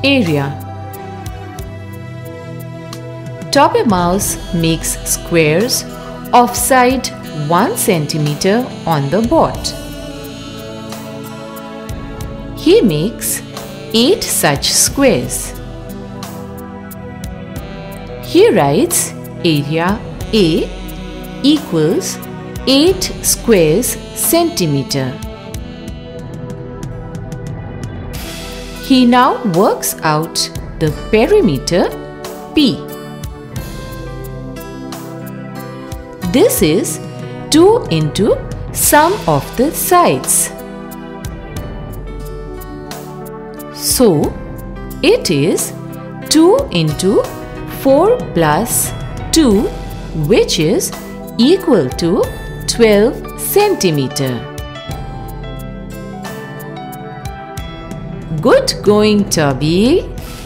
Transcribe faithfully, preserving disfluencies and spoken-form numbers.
area. Tobbe Mouse makes squares of side one centimeter on the board. He makes eight such squares. He writes area A equals eight squares centimeter. He now works out the perimeter P. This is two into sum of the sides. So, it is two into four plus two, which is equal to twelve centimeter. Good going, Tobbe.